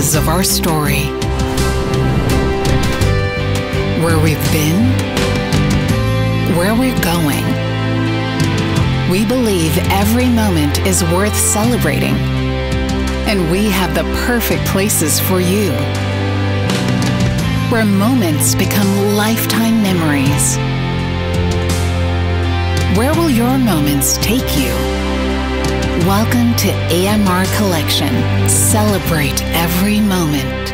pieces of our story. Where we've been, where we're going. We believe every moment is worth celebrating, and we have the perfect places for you, where moments become lifetime memories. Where will your moments take you? Welcome to AMR Collection. Celebrate every moment.